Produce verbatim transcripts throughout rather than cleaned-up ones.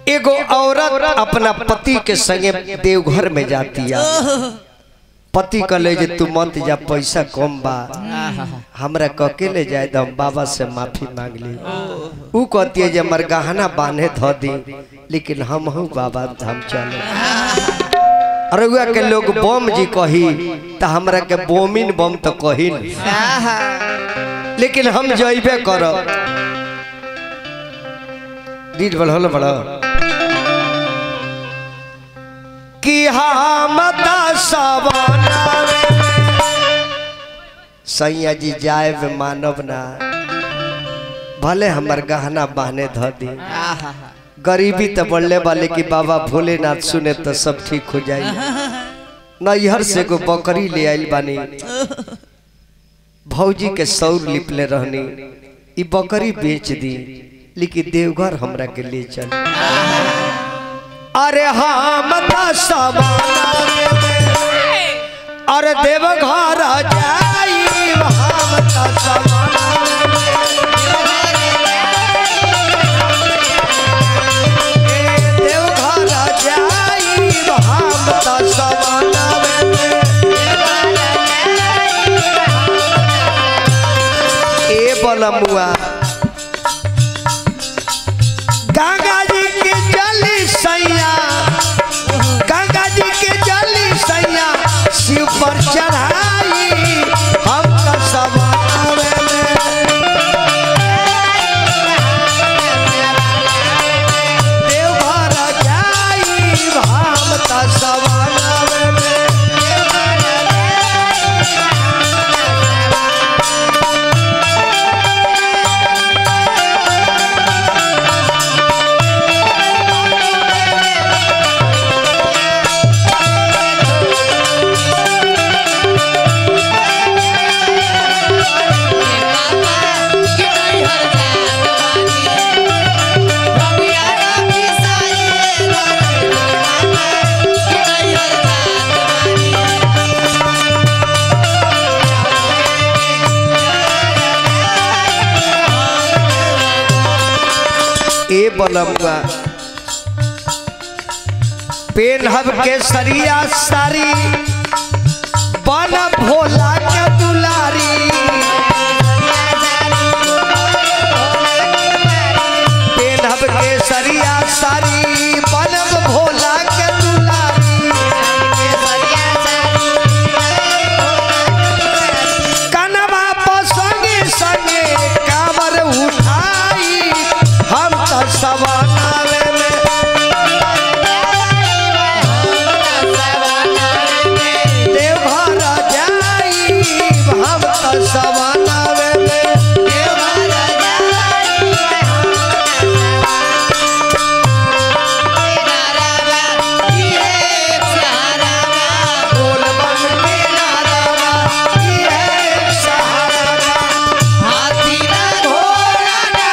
एगो औरत अपना पति के संगे देवघर में जाती है। पति कहले जे तू मत जा, पैसा कम बा, हमरा कके ले जाए तो हम बाबा से माफी मांग ली। ऊ कहती है जे हमर गहना बांधे ध दी, लेकिन हम हूँ बाबा धाम चले। अरुआ के लोग बम जी कही तो हमरा के बोमिन बम तो कही, लेकिन हम जइबे करब। रीड बढ़ल बड़ा कि हम सैया जी जाए मानव ना, भले हमर गहना बहने ध दी। गरीबी तो बढ़ले वाले कि बाबा भोलेनाथ सुने तो सब ठीक हो जाए। नैहर से को बकरी ले आइल बानी, भौजी के सौर लिपले रहनी, ई बकरी बेच दी, लेकिन देवघर हमरा के ले चल। अरे हम अरे देवघर जाई हम देवघर जाई हम ए बलमुआ गंगा जी के जली सैया, गंगा जी के जली सैया शिव पर चढ़ाई हम तो सब देवघर जाई हम तो सब ए बलमुआ पेनहब के सरिया सारी बन भोला के दुलारी। पेनहब के सरिया सारी बन भोला के दुलारी। कनवा पर संगे संगे कांवर उठाई हम तो सवानावे में देवघर जाई हम तो सवानावे में बोल बन के नारावा ये सहारा हाथी ना घोड़ा ना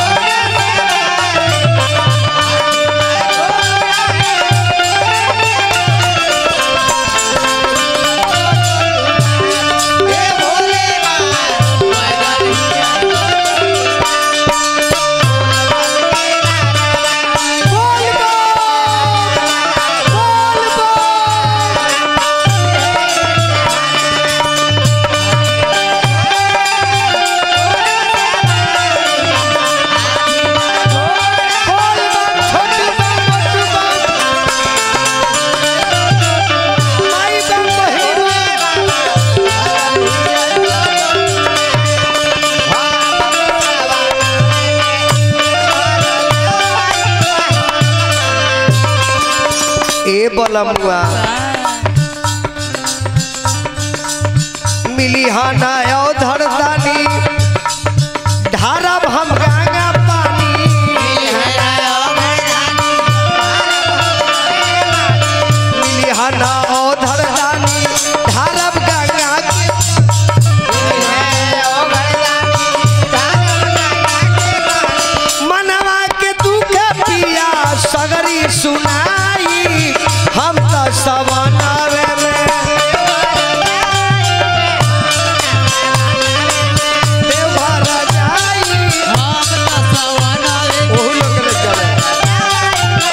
ए बलमुआ मिली हाना औधर दानी ढारब हम गंगा पानी। मिली हाना औधर दानी ढारब गंगा मनवा के दुख पिया सगरी सुनाई हम तो सवानावे में देवघर जाई हम तो सवानावे। ओहु लोग ले चले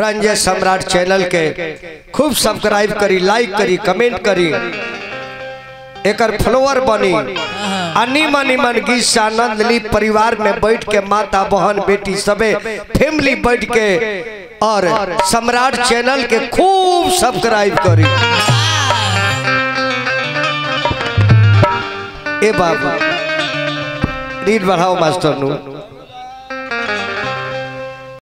रंजय सम्राट चैनल के खूब सब्सक्राइब करी, लाइक करी, कमेंट करी, एकर फॉलोअर बनी। अनिमन निमन गीत से आनंद ली। परिवार में बैठ के माता बहन बेटी सबे फैमिली बैठ के और सम्राट चैनल के खूब सब्सक्राइब करी। ए बाबू रीड बढ़ाओ मास्टर नु।